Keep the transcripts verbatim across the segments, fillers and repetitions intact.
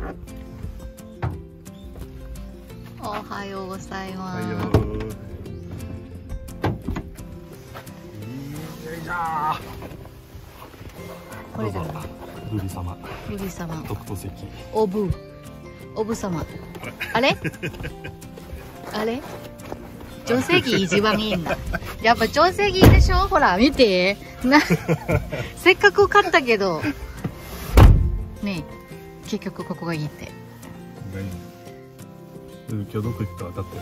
おはようございます。 よいしょ。 これだね。 ルビ様。 ルビ様。 特等席。 おぶ。おぶ様。あれ？あれ？定石一番いいんだ。やっぱ定石でしょ。ほら見て。な。せっかく買ったけど。ねえ。結局ここがいいって。 今日どこ行くか分かって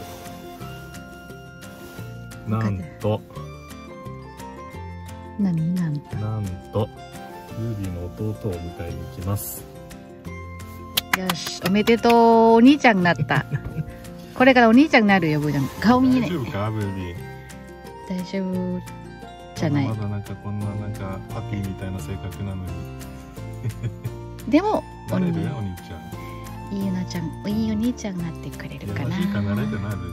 る。なんと。 何なんと。 なんと。ルビーの弟を迎えに行きます。 よし、おめでとう。お兄ちゃんになった。これからお兄ちゃんになるよ、ブーちゃん。顔見ね。 大丈夫か、ルビー。 大丈夫じゃない。 まだなんかこんななんかパピーみたいな性格なのに。 でも、 なれるよ、お兄ちゃん。 いいおなちゃん、いいお兄ちゃんになってくれるかな。 優しいかなれるな、ルビーな。ル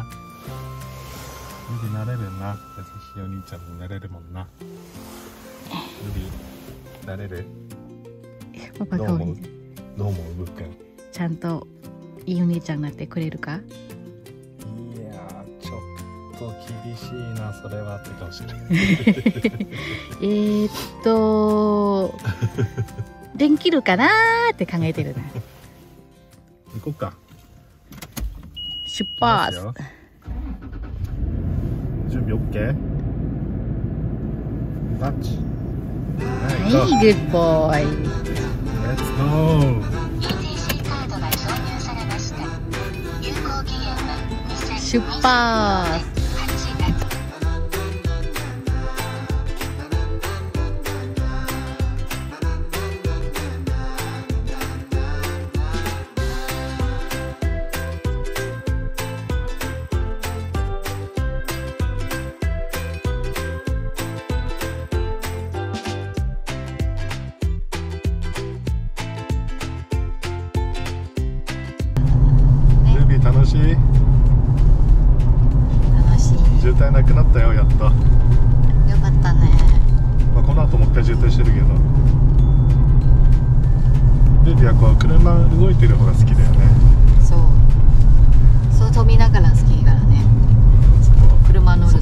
ビーなれるな。優しいお兄ちゃんになれるもんな。ルビー、なれる。 パパ顔見て。 どう思う、ブッくん。 ちゃんといいお兄ちゃんになってくれるか。 いやー、ちょっと厳しいな、それはってかもしれない。 えーっと、できるかなーって考えてるな。 行こうか。 出発。 準備 OK？ タッチ。 はい、グッドボーイ。 Let's go。 出発。 楽しい？ 楽しい。 渋滞なくなったよ、やっと。よかったね。 まあこの後もう一回渋滞してるけど、ルビーはこう車動いてる方が好きだよね。 そうそう、飛びながら好きからね。車乗ると。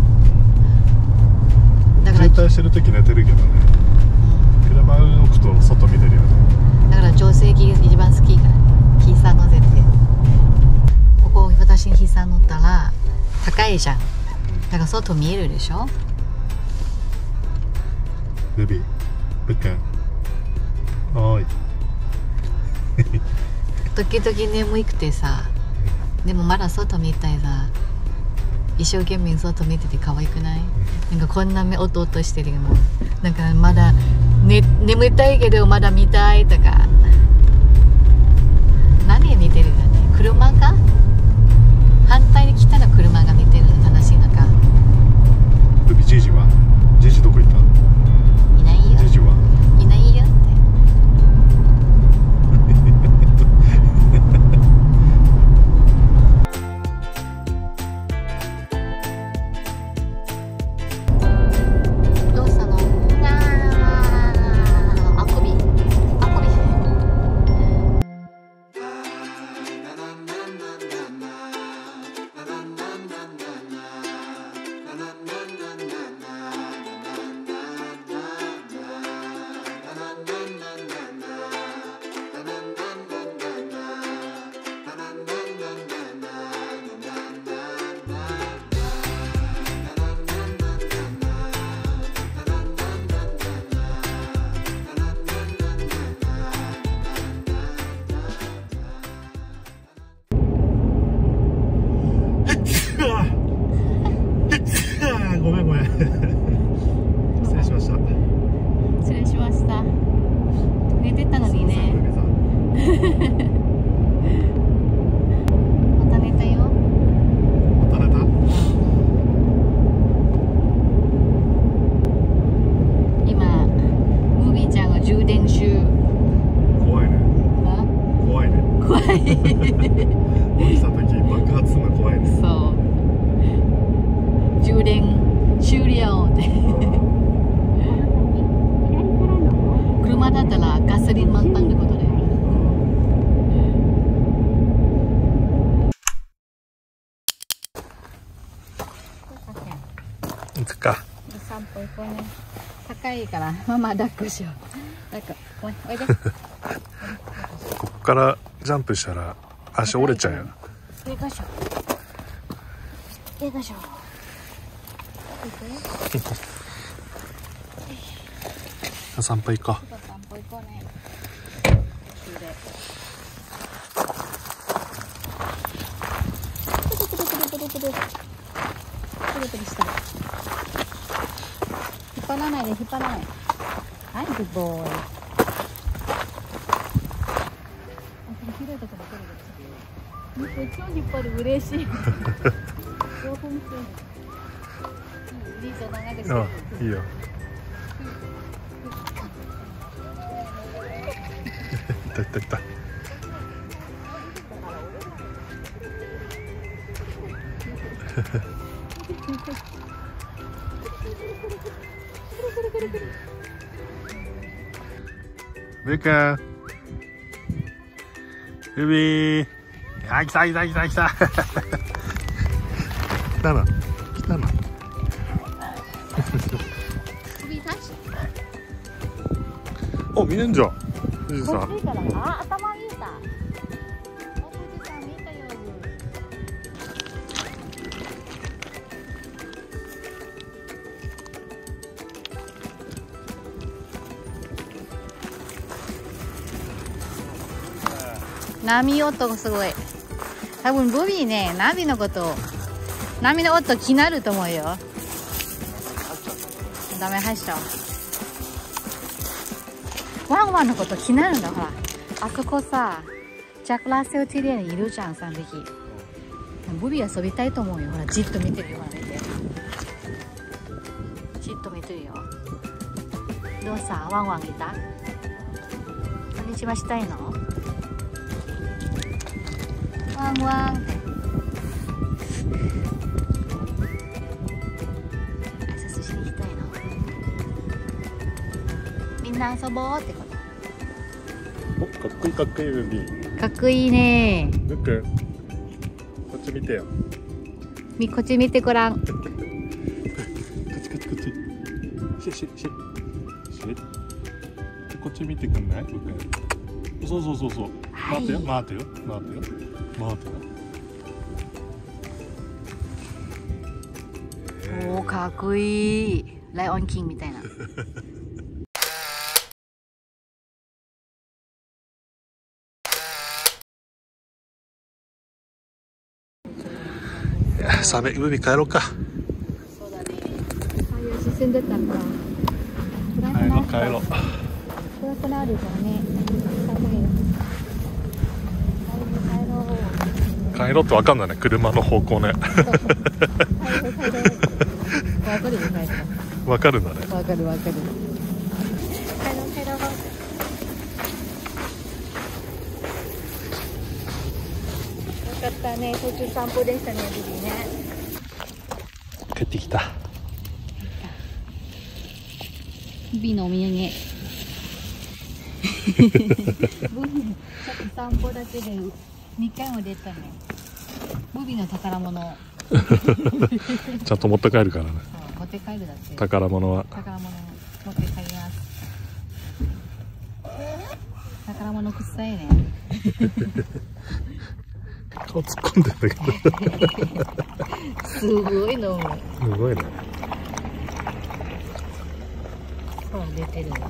だから渋滞してる時寝てるけどね、うん、車動くと外見てるよね。 だから定石一番好きからね。膝乗せて、ここ私に膝乗ったら高いじゃん。だから外見えるでしょ。 ルビー、ブッくん、おーい。 時々眠くてさ、でもまだ外見たいさ、一生懸命外見てて可愛くない？なんかこんな目おっとおっとしてるよ。なんかまだ、ね、眠たいけどまだ見たいとか。何見てるよね。車が反対に来たら車が見てるの楽しいのか。 ルビー、ジジは？ジジどこ行った？ いないよ。 ジジはいないよって。どうしたの？あくび。あくび。 ごめんごめん。失礼しました。 失礼しました。寝てたのにね。また寝たよ。 また寝た？ 今ムービーちゃんが充電中。 怖いね。怖いね。 怖い。 降りた時爆発するの怖いね。 そう。充電終了って。車だったらガソリン満タンってことだよね。 か。 散歩行こうね。高いからママ抱っこしよう。なんかおいおいで。 ここからジャンプしたら足折れちゃうよ。 よいしょ。よいしょ。 散歩行こう。 散歩行こうね。引っ張らないで引っ張らない。はい、グッドボーイ。広いところこれ超引っ張る、嬉しい。興奮してる。いいじゃん、長くしてる。 あ、いいよ。いたいたいた。ブー君、ルビー、あ、来た来た来た来た。来たな、来たな。お、見えんじゃん。富士山。 あ、頭見えた。富士山見えたよ。波音がすごい。多分ボビーね、波のこと、波の音気になると思うよ。ダメ、入っちゃう。ワンワンのこと気になるんだ。ほら、あそこさ、ジャックラッセルテリアにいるじゃん、さんびき。ボビー遊びたいと思うよ。ほら、じっと見てるよ。ほら、見て。じっと見てるよ。どうさ、ワンワンいた？こんにちはしたいの？ワンワン。挨拶しに行きたいの？みんな遊ぼうってこと。 お、かっこいいかっこいいルビー。 かっこいいね。 ブック、こっち見てよ。 み、こっち見てごらん。 こっちこっちこっち。しししし。こっち見てくんない？ブック。そうそうそうそう。待ってよ、待ってよ、待ってよ、待ってよ。 おー、かっこいい。ライオンキングみたいな。 寒い、海帰ろうか。 そうだね。ああいう進んでたんだ。 帰ろう帰ろう。 暗くなるからね。 帰ろうってわかんないね、車の方向ね。 わかるよ、帰ろう。 わかるんだね。 わかるわかる。帰ろう帰ろう。よかったね、途中散歩でしたね、ビビね。 帰ってきた。 ビビのお土産。ビビ、ちょっと散歩だけでにかいも出たね。ボビの宝物。 ちゃんと持って帰るからね。 持って帰るだって。 宝物は。 宝物持って帰ります。宝物臭いね。 顔突っ込んでるんだけど。 すごいの。 すごいね。 そう出てる。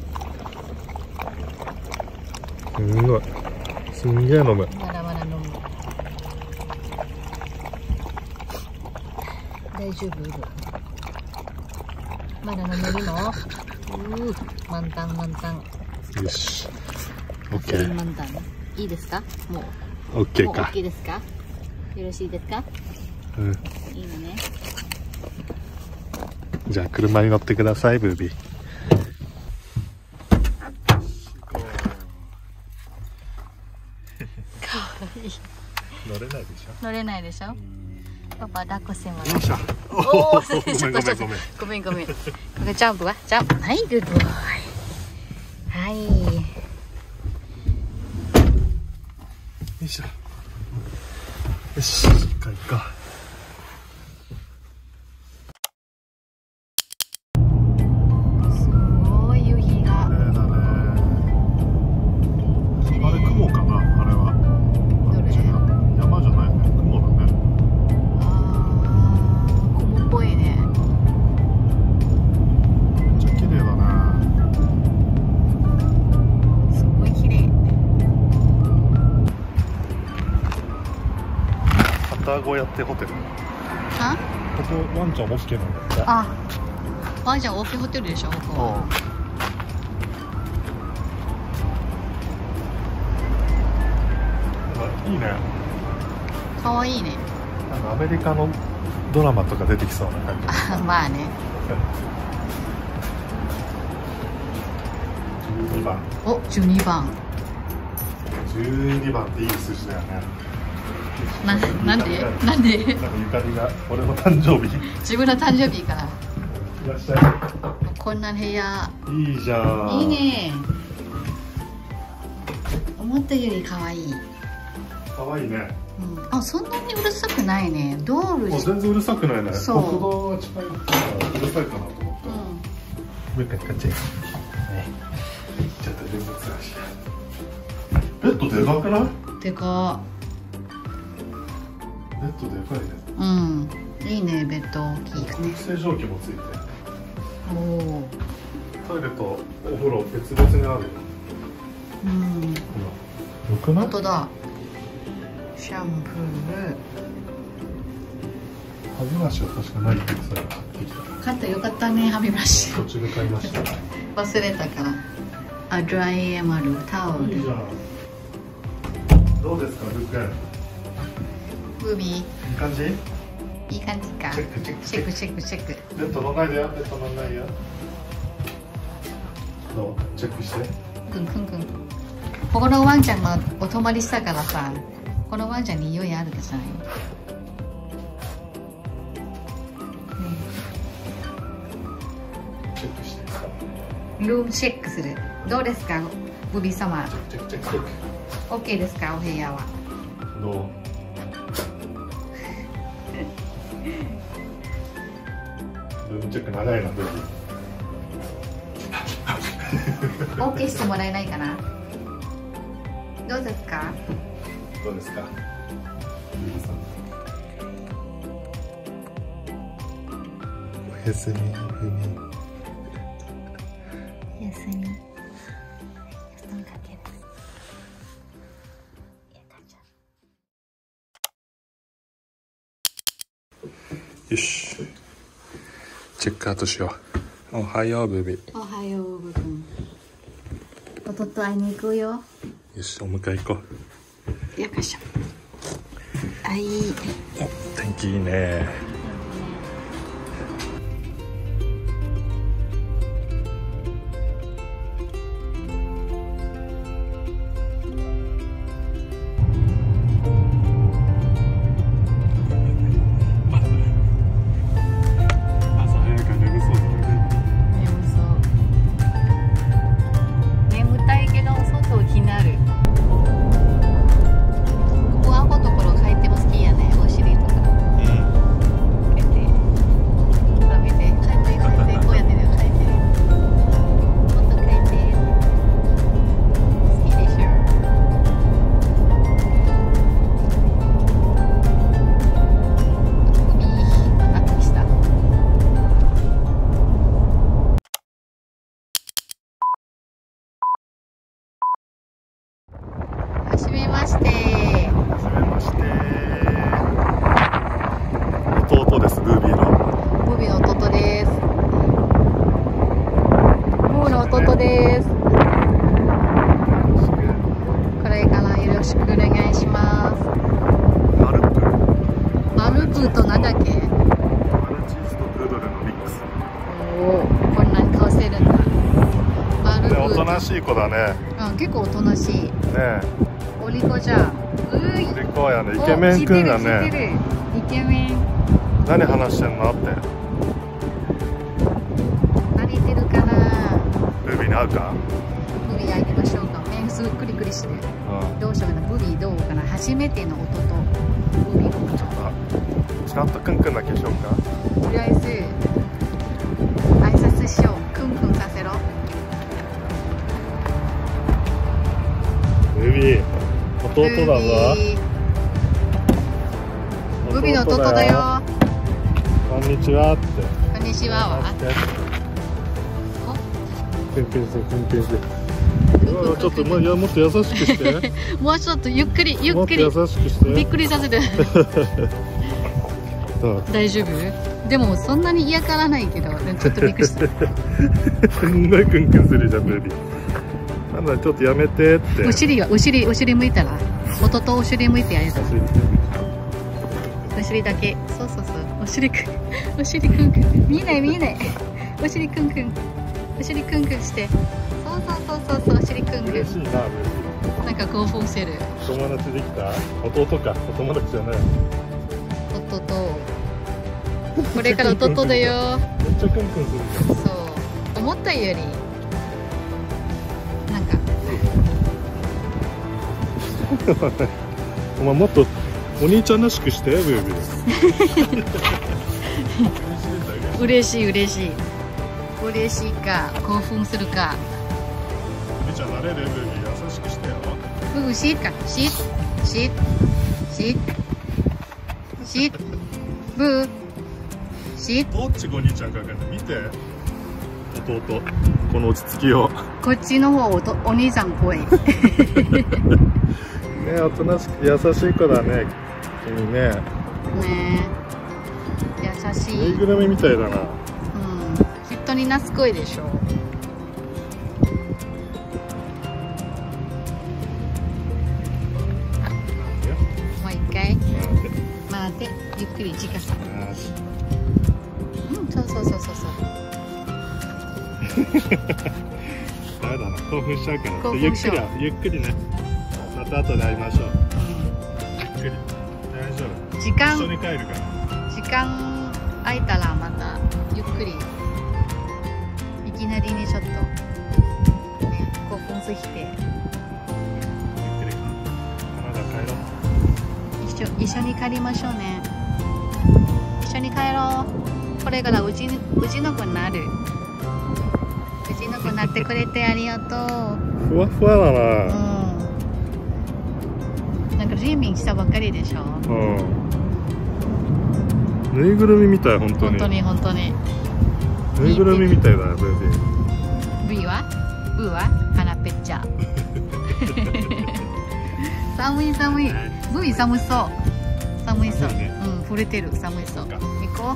すんごい。すんげえ飲む。 まだまだ飲む。大丈夫？まだ飲めるの？うー、満タン満タン。 よし。オッケー。 満タン。いいですか？もう。 オッケーか。 オッケーですか？よろしいですか？ うん。 いいのね。 じゃあ車に乗ってください、ブービー。 かわいい。 乗れないでしょ。 乗れないでしょ。パパ抱っこしてもらう。 よっしゃ。 おお、ちょっとごめんごめんごめん。 ごめんごめん。これジャンプはジャンプ。はい、グッドボーイ。はい。 よいしょ。よし、行こう行こう。 タ小屋ってホテル。 あ、 ここワンちゃん OK なんだって。 あ、ワンちゃん OK ホテルでしょ、ここは。 いいね。 かわいいね。 なんかアメリカのドラマとか出てきそうな感じ。 まあね。 じゅうにばん。 お、じゅうにばん。 じゅうにばんっていい数字だよね。 な、なんでなんでなんかゆかりが俺の誕生日。 自分の誕生日から。 いらっしゃい。 こんな部屋。 いいじゃん。 いいね。思ったより可愛い。 可愛いね。 うん、あ、そんなにうるさくないね。ドール。 全然うるさくないね。 そう。 国道が近いからうるさいかなと思った。もう一回使っちゃいます。ちょっと全然難しい。ベッドでかくない？ でか。 ベッドでかいね。 うん。いいね、ベッド大きいよね。 空気清浄機もついて。 おお。 トイレとお風呂別々にあるよ。 うん。 よくない？ 本当だ。シャンプー。 歯ブラシは確かないけど、それ買ってきた。 買ったよかったね、歯ブラシ。 途中で買いました。 忘れたから。あ、ドライエマルタオル。 いいじゃん。どうですか、ルックン。 ブービー。 いい感じ？ いい感じか。 チェックチェックチェックチェックチェック。 ベッド乗んないでよ、ベッド乗んないよ。どう？チェックして。 くんくんくん。ここのワンちゃんがお泊まりしたからさ、このワンちゃんに匂いあるじゃない。 チェックしてさ。 ルームチェックする。どうですか、ブビ様。 チェックチェックチェック。 オッケーですか、お部屋は。 どう？ルームチェック長いな、どうぞ。 オッケーしてもらえないかな。どうですか。 どうですか。ゆりさん。おやすみ、ふみ。 おやすみ。 よし。チェックアウトしよう。おはよう、ベビー。 おはよう、ブくん。弟会いに行くよ。 よし、お迎え行こよいしょ。あ、いい。 う。お、天気いいね。弟です、ブービーの。 ブービーの弟です。ブーの弟です。これからよろしくお願いします。 マルプマルプとなんだっけ？ マルチーズとプードルのミックス。 おお、こんなに買わせるんだ。マルプ。 おとなしい子だね。 うん、結構おとなしい。 ねえ。 お利口じゃん。うい。 お利口やね。イケメンくんだね。 イケメン。 何話してんのって。 何言ってるかな。 ブービーに会うか。 ブビー会いましょうか。目すごいクリクリして。 うん。 どうしようかな。ブビーどうかな。初めての弟。ブビー。 ちょっとちゃんとクンクンだけしようか。 とりあえず挨拶しよう。クンクンさせろ。 ブービー、弟だぞ。 ブビーの弟だよ。 こんにちはって。 こんにちはは。 クンクンしてクンクンして。 クうわちょっと、まあ、いやもっと優しくしてもうちょっとゆっくりゆっくりもっと優しくしてびっくりさせる大丈夫？でもそんなに嫌がらないけどちょっとびっくりしたすんごいクンクンするじゃんベビー。なんだちょっとやめてって。 お尻はお尻お尻向いたら弟とお尻向いてやる。お尻だけ。そうそうそうお尻くんお尻くんくん見えない見えないお尻くんくんお尻くんくんして。そうそうそうそうそうお尻くんくん。 嬉しいなベビー。 なんか興奮してる。 友達できた？弟か。お友達じゃない。 弟。これから弟だよ。 めっちゃクンクンするじゃん。 そう思ったよりなんかお前もっとお兄ちゃんらしくしてベビー。 嬉しい嬉しい嬉しいか興奮するか。 お兄ちゃんなれるベビー優しくしてよ。 ブーシーかシーシーシーシーブーシー。 どっちがお兄ちゃんかわかんない。見て弟この落ち着きを。 こっちの方おとお兄さん声ねえおとなしく優しい子だね君ね。 ねえ優しい。 ぬいぐるみみたいだな。 うん人になす声でしょ。もう一回回ってゆっくり時間。うんそうそうそうそうそうダメだな興奮しちゃうから興ゆっく奮しようりゆっくりね。また後で会いましょう。ゆっくり大丈夫。 時間一緒に帰るから。 時間空いたらまたゆっくりいきなりにちょっと興奮してゆっくりカナダ帰ろう。 一緒一緒に帰りましょうね。一緒に帰ろう。これからうちうちの子になる。うちの子になってくれてありがとう。 ふわふわだな。 うんなんかリーミンしたばっかりでしょ。 うんぬいぐるみみたい本当に。 本当に本当にぬいぐるみみたいだよベビー。 V はうは鼻ぺっちゃ寒い寒い V 寒そう寒いそう、ね、うん触れてる寒いそう。行こう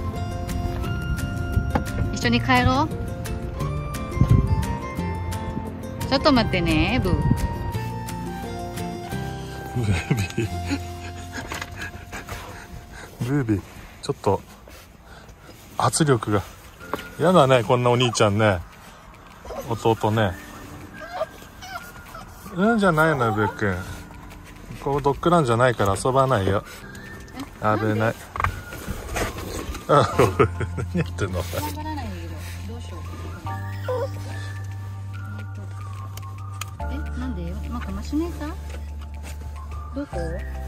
一緒に帰ろう。ちょっと待ってねブーベビーベビーちょっと圧力がやだね。こんなお兄ちゃんね弟ね。うんじゃないのベッくん。ここドッグランじゃないから遊ばないよ。危ない。あ何やってんの。 えなんでなんかマシネーターどこ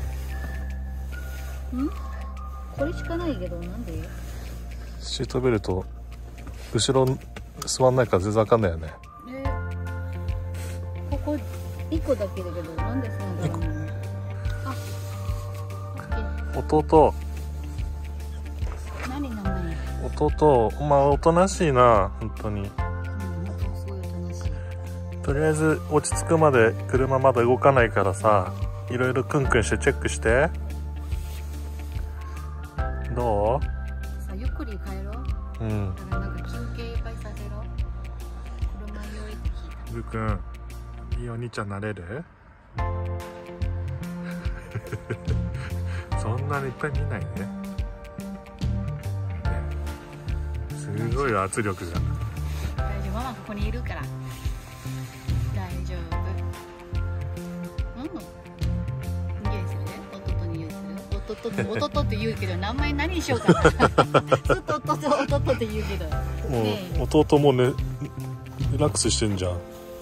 んこれしかないけどなんで。 シートベルト後ろ座んないから全然わかんないよね。 えここいっこだけだけどなんでそうなんだろうね。あ弟何名前弟お前おとなしいな本当に。 うんすごいおとなしい。 とりあえず落ち着くまで車まだ動かないからさいろいろクンクンしてチェックして。どう？ さゆっくり帰ろう。 うん。 だからなんか休憩いっぱいさせろ。車用意って聞いた。 ブくんいいお兄ちゃんなれる？そんなにいっぱい見ないね。すごい圧力が。 大丈夫ママここにいるから。大丈夫。うん。家にするね。弟に言うする。弟って弟って言うけど名前何にしようかな。ずっと弟弟って言うけど。 もう、 ね、 弟もねリラックスしてんじゃん。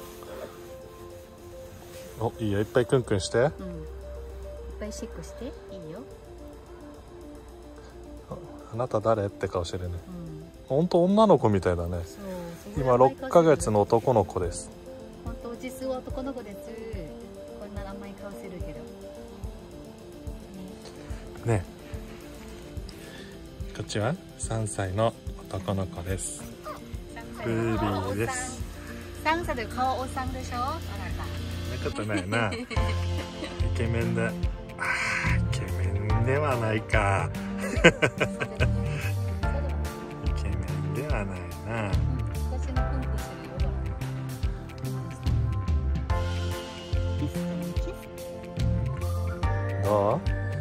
おいいよいっぱいクンクンして。うん。いっぱいシェックしていいよ。 あなた誰って顔してるね。うん、本当女の子みたいだね。今ろっかげつの男の子です。 本当実は男の子です。こんな甘い顔するけど。 ね。ねこっちはさんさいの男の子です。ブービーです。 さんさいで顔おっさんでしょ。あなた。 ことないな。イケメンだ。あー、イケメンではないか。イケメンではないな。どう？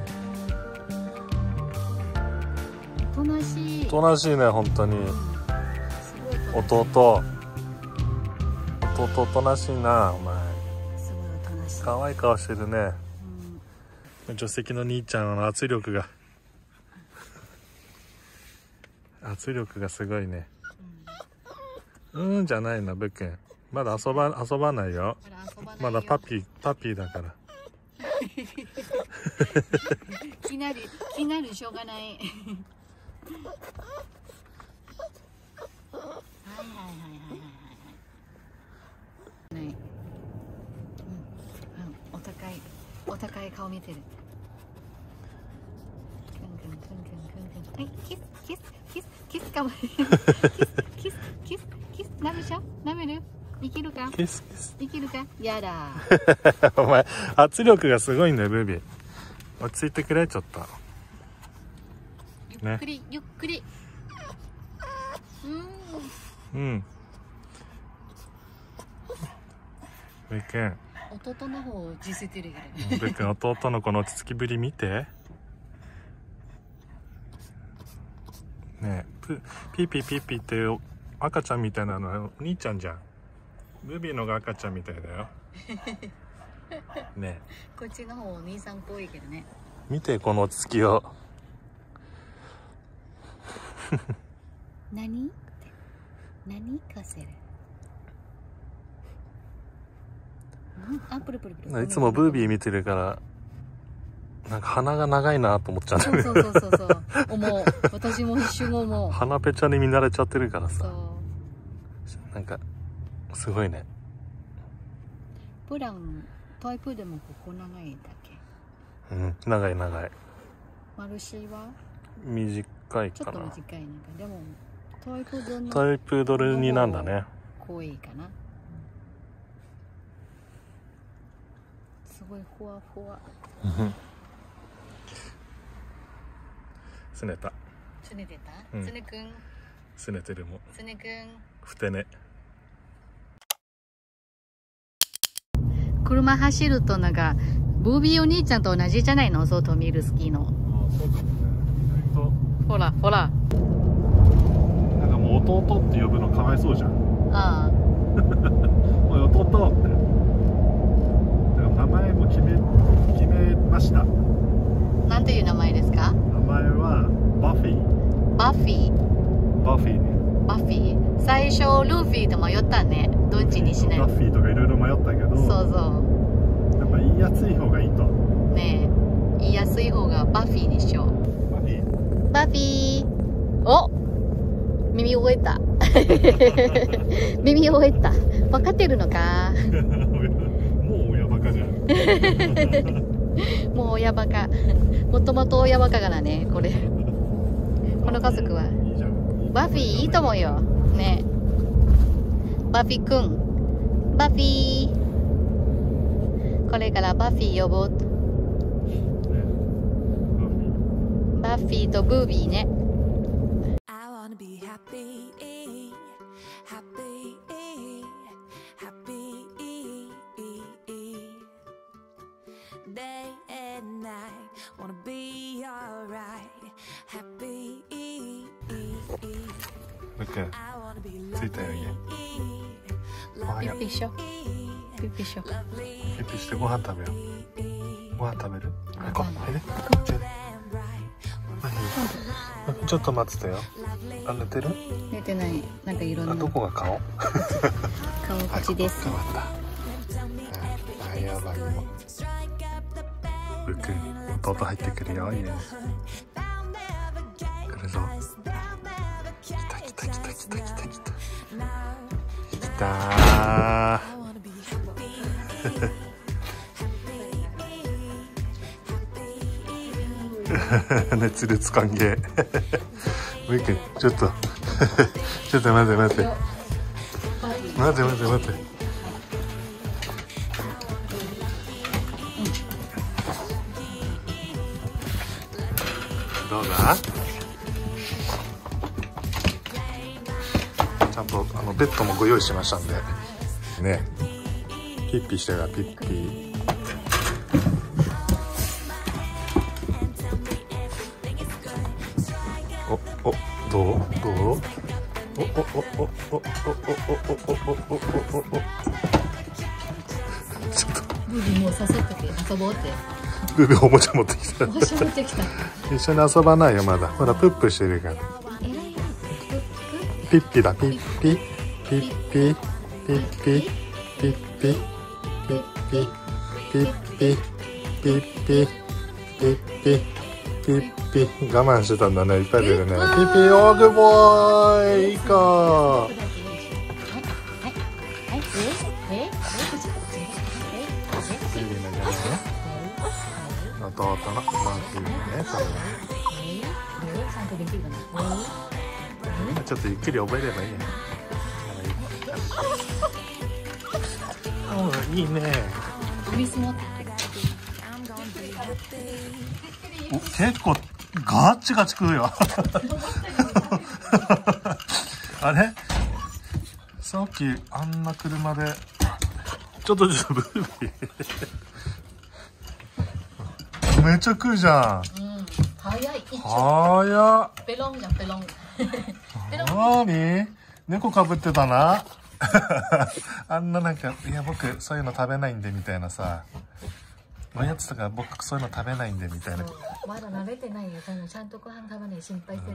おとなしい。 おとなしいね、本当に。弟。弟おとなしいな、お前。 すごいおとなしい。 可愛い顔してるね。 うん、 助手席の兄ちゃんの圧力が。圧力がすごいね。うん、うんじゃないな、ブックン。まだ遊ば、遊ばないよ。まだパピー、パピーだから。 気になる、気になるしょうがない。はいはいはいはいはいはい。ね、うん、うん、お高い、お高い顔見てる。くんくんくんくんくんくん。はい、キスキスキスキスかわいい。キスキスキスキス、舐めちゃう？舐める？いけるか？ キスキス。 いけるか？やだ。 お前圧力がすごいんだよ、ブービー。落ち着いてくれ、ちょっと。 ゆっくり、ね、ゆっくり。 うん。うん。ブー君。 弟の方を実践てるけど。ブー君、弟のこの落ち着きぶり見て。ねえ、ピーピーピーピーって赤ちゃんみたいなのはお兄ちゃんじゃん。ブービーのが赤ちゃんみたいだよ。ねえ。 こっちの方お兄さんっぽいけどね。 見てこの落ち着きを。 何？何かせる。うん、あ、プルプルプル。 いつもブービー見てるから。なんか鼻が長いなと思っちゃう。 そうそうそうそうそう。思う。私も一瞬思う。 鼻ペチャに見慣れちゃってるからさ。 そう。 なんかすごいね。 プラントイプでもここ長いだけ。 うん、長い長い。 マルシーは短いかな。 ちょっと短いなんかでもトイプードルのトイプードルになんだね。 濃いかな。うん、すごいふわふわ。 すねた。 すねてた？ うん、 つねくん。 すねてるもん。 つねくん。 ふてね。 車走るとなんかブービーお兄ちゃんと同じじゃないの？外見るスキーの。 ああ、そうかもね。意外と。 ほらほら。 なんかもう弟って呼ぶのかわいそうじゃん。 ああ。 おい弟って。だから名前も決め決めました。 なんていう名前ですか？ 名前はバフィー。 バフィー。 バフィーね。 バフィー。最初ルフィと迷ったね。どっちにしない？ バフィーとかいろいろ迷ったけど。 そうそう。 やっぱ言いやすい方がいいと。 ねえ、言いやすい方がバフィーにしよう。 バフィー。 バフィー。お、耳覚えた。耳覚えた。分かってるのか？ もう親バカじゃん。 もう親バカ。もともと親バカからね、これ。この家族は。 いいじゃん。 バフィーいいと思うよ。ね。バフィーくん。バフィー。これからバフィー呼ぼうと。バフィーとブービーね。 ブック着いたよ家。 ピッピしよう。ピッピしよう。 ピッピしてご飯食べよう。ご飯食べる？行こう。はいね。ちょっと待ってたよ。あ、寝てる？ 寝てない。なんかいろんな。 あ、どこが顔？ 顔口です。 変わった。あ、やばいよ。ブック弟入ってくるよ家に。来るぞ。来た来た来た来た来た来た。来たー。熱烈歓迎。ブックちょっとちょっと待って待って待って待って待って。 どうだ。ちゃんとあのベッドもご用意しましたんでね。ピッピしてるからピッピ。おおどうどう。おおおおおおおおおおおおおおお。ちょっとブービーもう誘っとけ遊ぼうって。 ブービーおもちゃ持ってきた。 おもちゃ持ってきた。 一緒に遊ばないよまだ。ほらプップしてるから。ピッピだピッピピッピピッピピッピピッピピッピピッピピッピピッピ。我慢してたんだね。いっぱい出るね。ピッピオーグボーイ。いいか。弟のマーキーね。それはちょっとゆっくり覚えればいいね。いいね。お、結構ガチガチ食うよ。あれ？さっきあんな車でちょっとちょっとブービー。めっちゃ食うじゃん。 早い。 早っ。 ペロンじゃんペロン。 なに？猫かぶってたな。あんななんかいや僕そういうの食べないんでみたいなさ。おやつとか僕そういうの食べないんでみたいな。 まだ慣れてないよ。ちゃんとご飯食べない心配して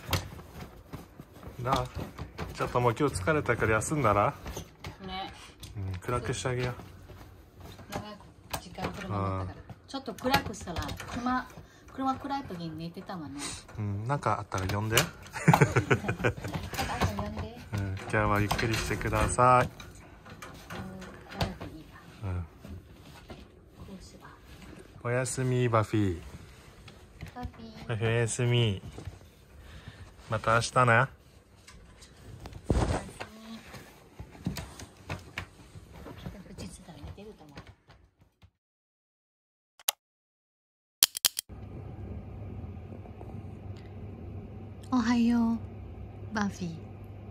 た。なあ、ちょっともう今日疲れたから休んだら。 ね。 うん、暗くしてあげよう。 長く時間車だったから。ちょっと暗くしたら車車暗い時に寝てたわね。 うん、なんかあったら呼んで。うん、今日はゆっくりしてください。うん。おやすみバフィー。 バフィー。 おやすみ。また明日ね。 おはよう、バフィー。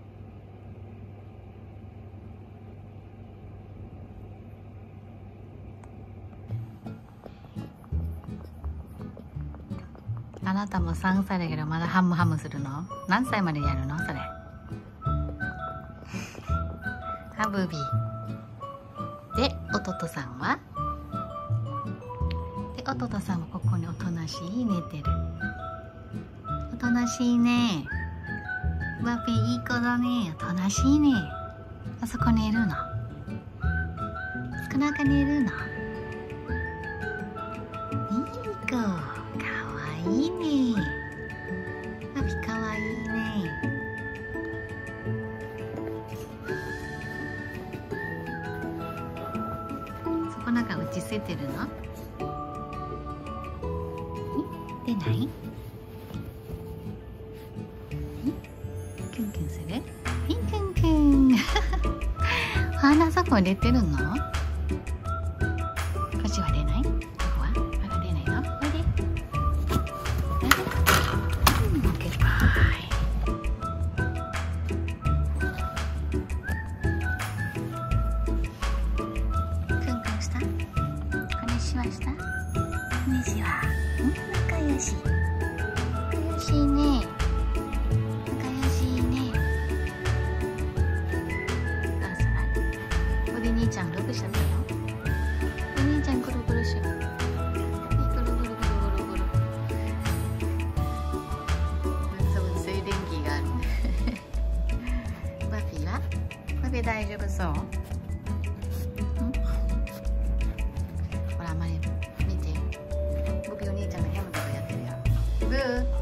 あなたもさんさいだけどまだハムハムするの？何歳までやるのそれ？ハブビー。で、弟さんは？で、弟さんはここにおとなしい寝てる。おとなしいね。バフィーいい子だね。おとなしいね。あそこにいるの。少なくにいるの。いい子。かわいいね。バフィーかわいいね。そこなんか打ち捨ててるの？出ない？キュンキュンする？キュンキュンキュン。鼻そこ入れてるの？口は出ない？ここは？まだ出ないの？おいで。うん、グッバイ。クンクンした？こんにちはした？こんにちは。うん、仲良し。仲良しいね。お兄ちゃんログしちゃったの？お兄ちゃんぐるぐるしよう。ぐるぐるぐるぐるぐる。多分静電気がある。バフィーは？バフィー大丈夫そう？ほらあんまり見て。僕お兄ちゃんのヘムとかやってるよ。ブー。